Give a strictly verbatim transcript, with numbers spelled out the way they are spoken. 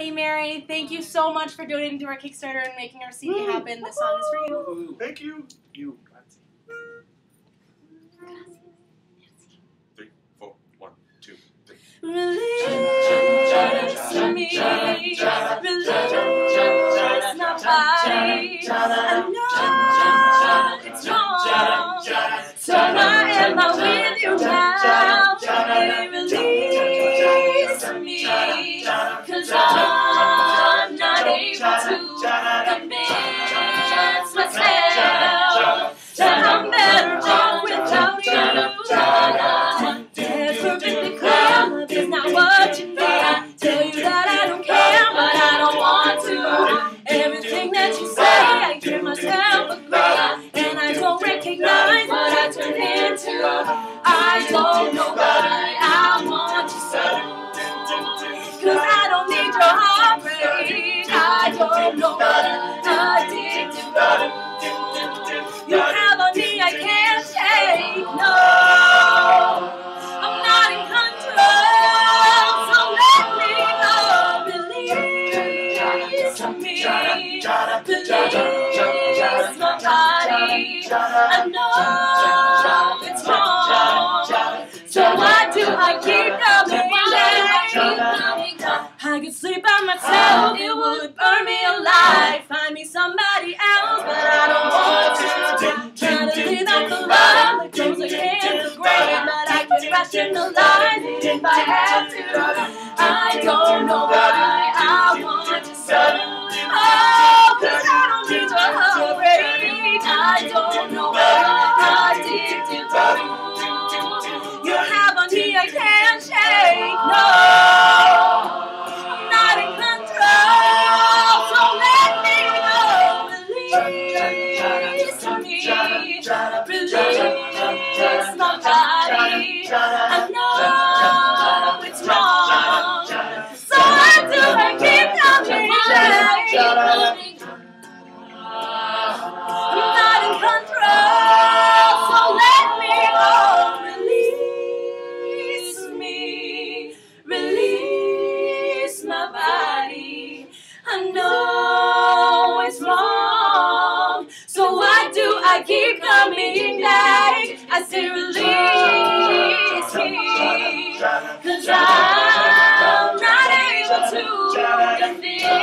Hey Mary, thank you so much for donating to our Kickstarter and making our C D happen. This song is for you. Thank you. You. Three, four, one, two, three. Release me, release my body. I know it's wrong, so why am I with you now? Release me, 'cause I'm not able to convince myself that I'm better off without you. Dead perfectly clear, love is not what you need. Tell you that I don't care, but I don't want to. Everything that you say, I give myself a grade, and I don't recognize what I turn into. I don't know why I want you so. 'Cause I don't need your heartbreak. I don't know what I'm addicted to. You have on me I can't take. No, I'm not in control. So let me go. Release me. Release my body. I know it's wrong. So why do I keep coming back? I could sleep by myself, it would burn me alive. Find me somebody else, but I don't want to. Try to leave out the love that goes against the grain, but I can rationalize it if I have to. I don't know why I want you so. Oh, 'cause I don't need your heartbreak. I don't know what I'm addicted to. You have on me I can't shake, no. Release my body. I know it's wrong, so why do I keep coming back? I'm not in control, so let me go. Release me, release my body. I know it's wrong, so why do I keep coming back? I say release me, 'cause I'm not able to convince